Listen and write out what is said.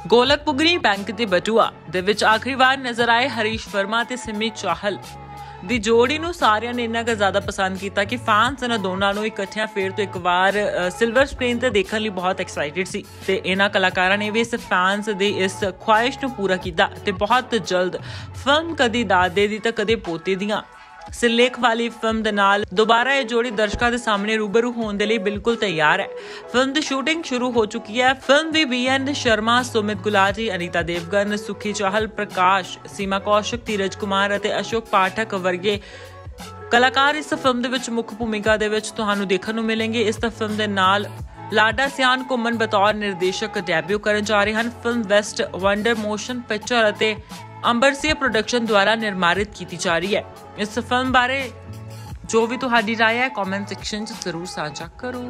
ਗੋਲਕਪੁਰੀ bank ਤੇ ਬਟੂਆ ਦੇ ਵਿੱਚ ਆਖਰੀ ਵਾਰ ਨਜ਼ਰ ਆਏ ਹਰੀਸ਼ ਵਰਮਾ ਤੇ ਸਿਮੀ ਚਾਹਲ ਦੀ ਜੋੜੀ ਨੂੰ ਸਾਰਿਆਂ ਨੇ ਇੰਨਾ ਜ਼ਿਆਦਾ ਪਸੰਦ ਕੀਤਾ ਕਿ ਫੈਨਸ ਇਹਨਾਂ ਦੋਨਾਂ ਨੂੰ ਇਕੱਠਿਆਂ ਫੇਰ ਤੋਂ ਇੱਕ ਵਾਰ ਸਿਲਵਰ ਸਕਰੀਨ ਤੇ ਦੇਖਣ ਲਈ ਬਹੁਤ ਐਕਸਾਈਟਿਡ ਸੀ ਤੇ ਇਹਨਾਂ ਕਲਾਕਾਰਾਂ ਨੇ ਵੀ ਇਸ ਫੈਨਸ ਦੀ ਇਸ ਖੁਆਇਸ਼ ਨੂੰ ਪੂਰਾ ਕੀਤਾ ਤੇ ਬਹੁਤ ਜਲਦ ਫਿਲਮ ਕਦੀ ਦਾਦੇ ਦੀ ਤਾਂ ਕਦੇ ਪੋਤੇ ਦੀਆਂ ਸਿਰਲੇਖ ਵਾਲੀ ਫਿਲਮ ਦੇ ਨਾਲ ਦੁਬਾਰਾ ਇਹ ਜੋੜੀ ਦਰਸ਼ਕਾਂ ਦੇ ਸਾਹਮਣੇ ਰੂਬਰੂ ਹੋਣ ਦੇ ਲਈ ਬਿਲਕੁਲ ਤਿਆਰ ਹੈ। ਫਿਲਮ ਦੀ ਸ਼ੂਟਿੰਗ ਸ਼ੁਰੂ ਹੋ ਚੁੱਕੀ ਹੈ। ਫਿਲਮ ਵੀ ਬੀ.ਐਨ. ਸ਼ਰਮਾ, ਸੁਮਿਤ ਗੁਲਾਟੀ, ਅਨੀਤਾ ਦੇਵਗਨ, ਸੁਖੀ ਚਾਹਲ, ਪ੍ਰਕਾਸ਼, ਸੀਮਾ ਕੌਸ਼ਿਕ, ਧੀਰਜ ਕੁਮਾਰ ਅਤੇ ਅਸ਼ੋਕ ਪਾਠਕ ਵਰਗੇ ਕਲਾਕਾਰ ਇਸ ਫਿਲਮ ਦੇ ਵਿੱਚ ਮੁੱਖ ਭੂਮਿਕਾ ਦੇ ਵਿੱਚ ਤੁਹਾਨੂੰ ਦੇਖਣ ਨੂੰ ਮਿਲਣਗੇ। ਇਸ ਫਿਲਮ ਦੇ ਨਾਲ ਲਾਡਾ ਸਿਆਨ ਘੁੰਮਣ ਬਤੌਰ ਨਿਰਦੇਸ਼ਕ ਡੈਬਿਊ ਕਰਨ ਜਾ ਰਹੇ ਹਨ। Film West Wonder Motion Picture ਅਤੇ ਅੰਬਰਸੀਆ ਪ੍ਰੋਡਕਸ਼ਨ ਦੁਆਰਾ ਨਿਰਮਾਰਿਤ ਕੀਤੀ ਜਾ ਰਹੀ ਹੈ। ਇਸ ਫਿਲਮ ਬਾਰੇ ਜੋ ਵੀ ਤੁਹਾਡੀ ਰਾਏ ਹੈ ਕਮੈਂਟ ਸੈਕਸ਼ਨ 'ਚ ਜ਼ਰੂਰ ਸਾਂਝਾ ਕਰੋ।